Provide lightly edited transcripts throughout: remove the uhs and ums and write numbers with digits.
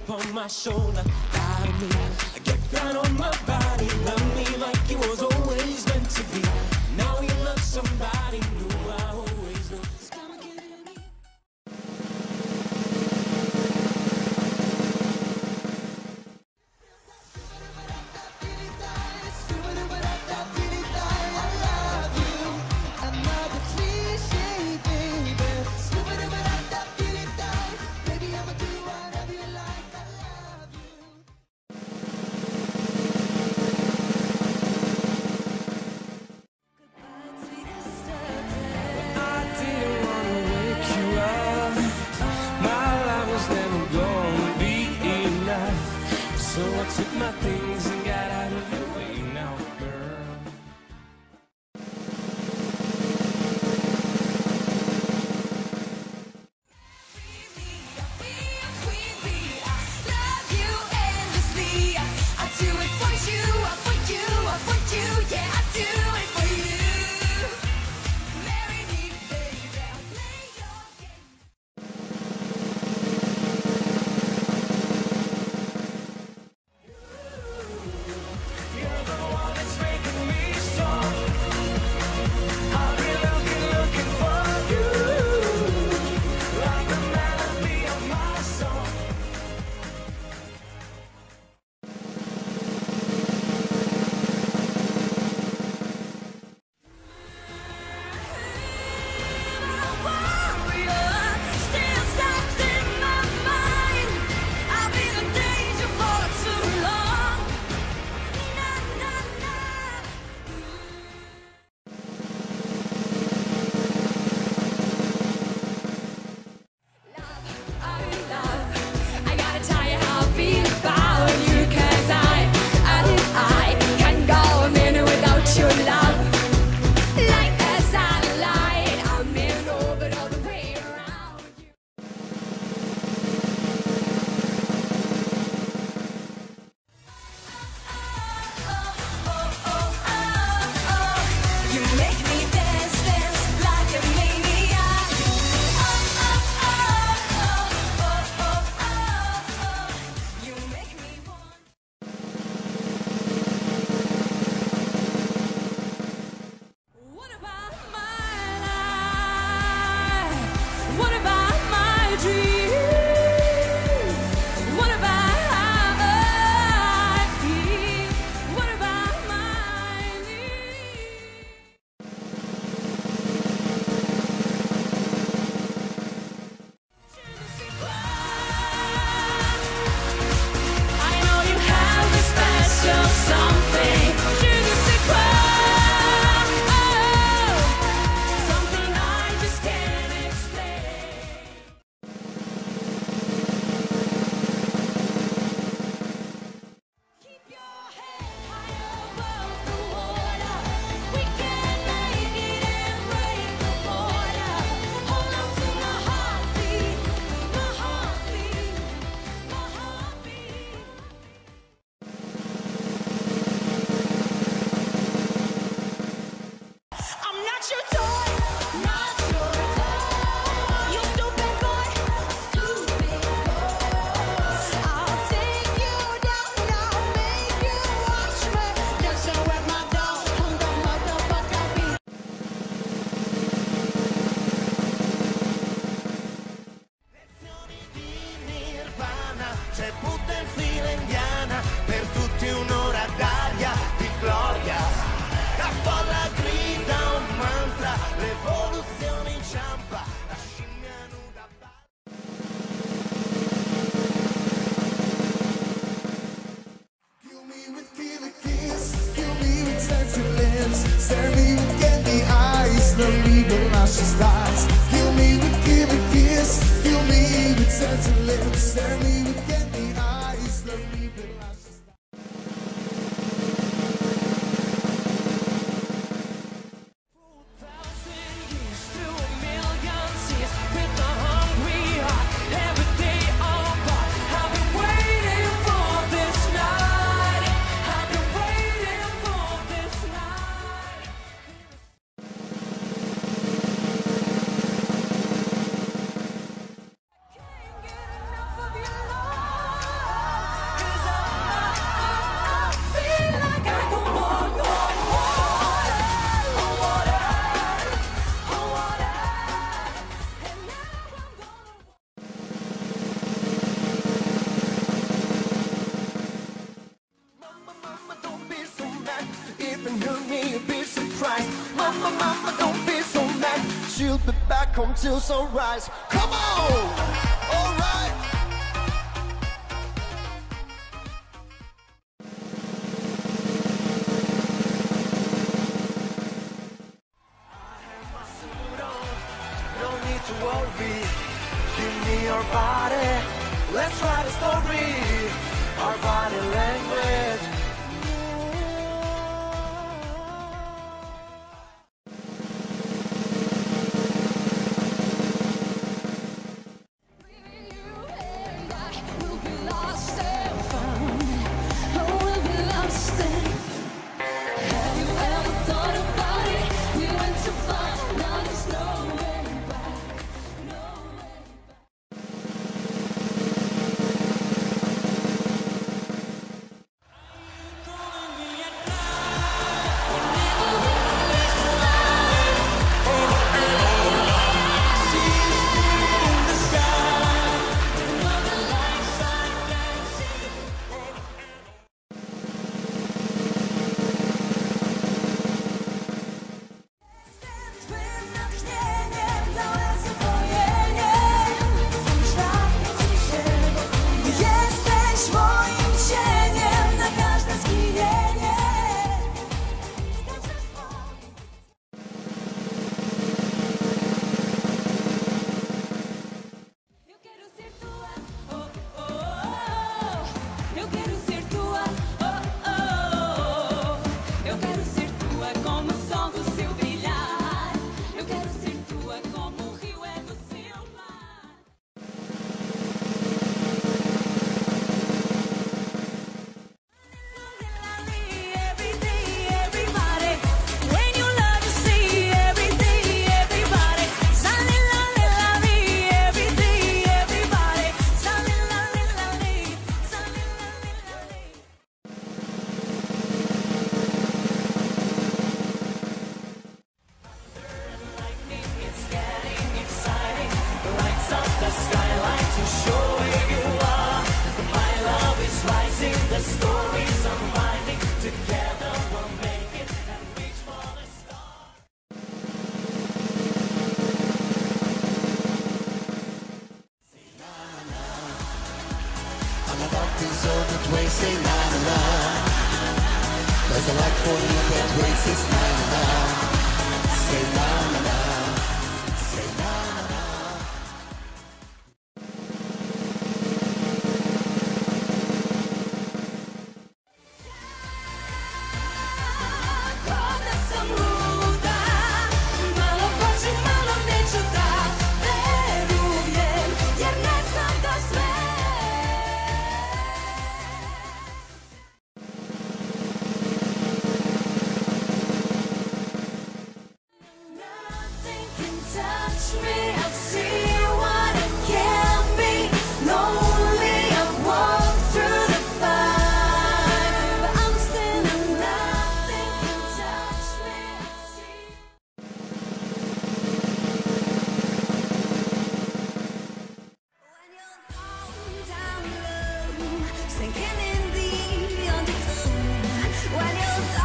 up on my shoulder. Guide me, get down on my body. Love me like it was always meant to be. Now you love somebody new. I always knew it's gonna get to me. So I took my things and got out of your way now, girl. C'è Buddha in fila indiana, per tutti un'ora d'aria di gloria. La folla grida un mantra, l'evoluzione inciampa, la scimmia nuda Kill me with killer kiss, kill me with sexy lips, stare me with candy eyes, love me with luscious thighs. Kill me with killer kiss, kill me with sexy lips, stare me with candy eyes, love me with luscious thighs. Can't get enough of your love. she'll be back home till sunrise. Come on! Alright! No need to worry, give me your body. Let's write a story, our body language. Say na na na. There's a light for you that races na na na. Say na na na. Say na na na.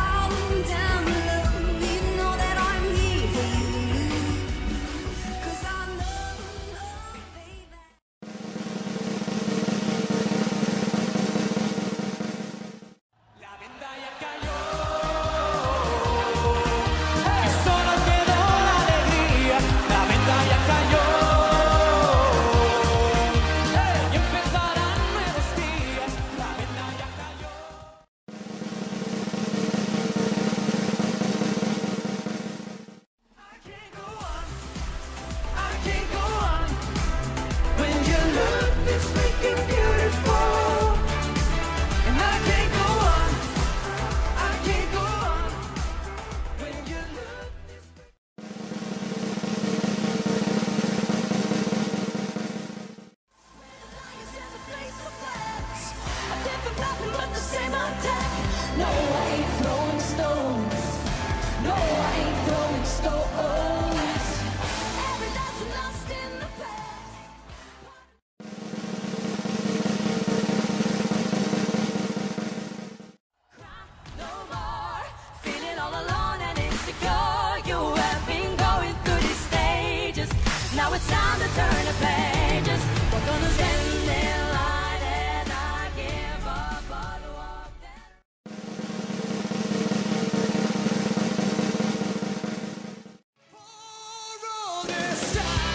Cause I turn the pages. We're gonna spend their light and I give up, but walk that. For all this time.